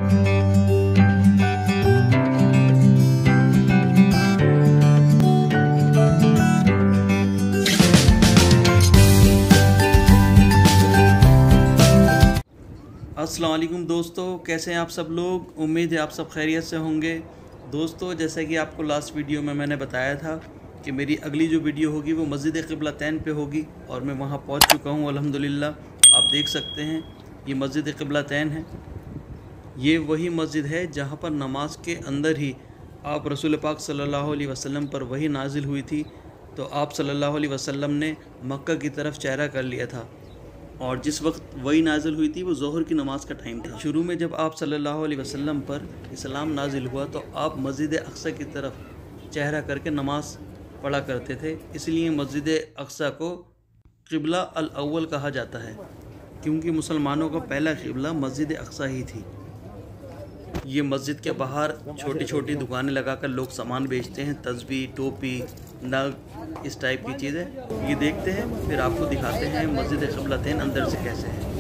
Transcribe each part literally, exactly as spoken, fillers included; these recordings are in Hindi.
अस्सलाम वालेकुम दोस्तों, कैसे हैं आप सब लोग। उम्मीद है आप सब खैरियत से होंगे। दोस्तों, जैसा कि आपको लास्ट वीडियो में मैंने बताया था कि मेरी अगली जो वीडियो होगी वो मस्जिद क़िबलतैन पे होगी और मैं वहाँ पहुँच चुका हूँ अल्हम्दुलिल्लाह। आप देख सकते हैं ये मस्जिद क़िबलतैन है। ये वही मस्जिद है जहाँ पर नमाज के अंदर ही आप रसूल पाक सल्लल्लाहु अलैहि वसल्लम पर वही नाजिल हुई थी। तो आप सल्लल्लाहु अलैहि वसल्लम ने मक्का की तरफ चेहरा कर लिया था और जिस वक्त वही नाजिल हुई थी वो ज़ोहर की नमाज़ का टाइम था। शुरू में जब आप सल्लल्लाहु अलैहि वसल्लम पर इस्लाम नाजिल हुआ तो आप मस्जिद अक़सा की तरफ चेहरा करके नमाज़ पढ़ा करते थे, इसलिए मस्जिद अक़सा को क़िबला अल अव्वल कहा जाता है, क्योंकि मुसलमानों का पहला क़िबला मस्जिद अक़सा ही थी। ये मस्जिद के बाहर छोटी छोटी दुकानें लगाकर लोग सामान बेचते हैं, तस्बीह, टोपी, नग, इस टाइप की चीज़ें। ये देखते हैं, फिर आपको दिखाते हैं मस्जिद क़िबलतैन अंदर से कैसे है।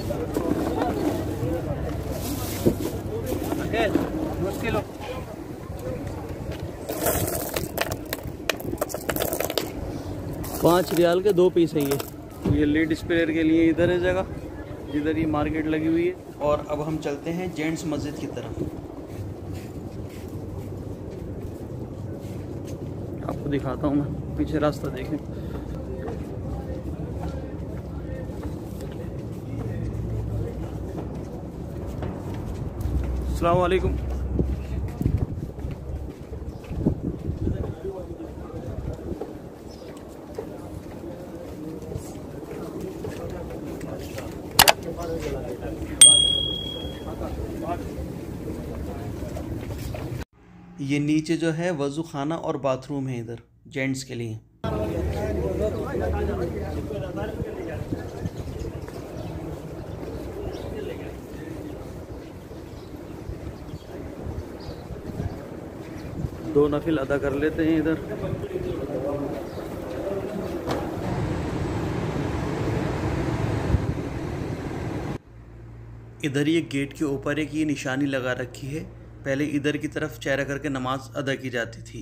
पाँच रियाल के दो पीस है ये ये लेडीज़ प्रेयर के लिए इधर है जगह, जिधर ये मार्केट लगी हुई है। और अब हम चलते हैं जेंट्स मस्जिद की तरफ, आपको दिखाता हूँ मैं। पीछे रास्ता देखें। अस्सलाम वालेकुम। ये नीचे जो है वज़ू खाना और बाथरूम है इधर जेंट्स के लिए। दो नफिल अदा कर लेते हैं इधर। इधर ये गेट के ऊपर एक ये निशानी लगा रखी है, पहले इधर की तरफ चेहरा करके नमाज अदा की जाती थी।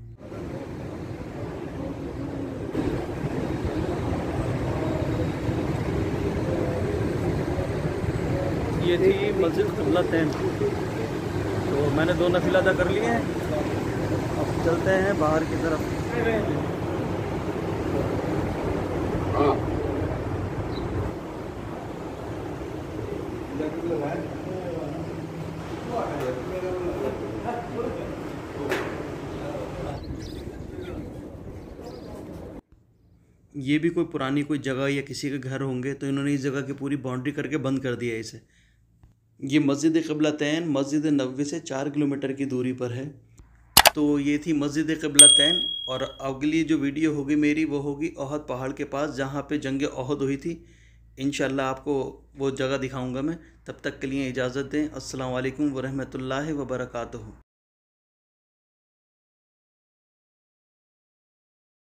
ये थी मस्जिद क़िबलतैन। तो मैंने दो नफिल अदा कर लिए हैं, अब चलते हैं बाहर की तरफ। ये भी कोई पुरानी कोई जगह या किसी के घर होंगे, तो इन्होंने इस जगह की पूरी बाउंड्री करके बंद कर दिया है इसे। ये मस्जिद क़िबलतैन मस्जिद नबवी से चार किलोमीटर की दूरी पर है। तो ये थी मस्जिद क़िबलतैन। और अगली जो वीडियो होगी मेरी वो होगी ओहद पहाड़ के पास, जहाँ पे जंग ओहद हुई थी। इंशाल्लाह आपको वो जगह दिखाऊंगा मैं। तब तक के लिए इजाज़त दें। अस्सलाम वालेकुम व रहमतुल्लाहि व बरकातुहू।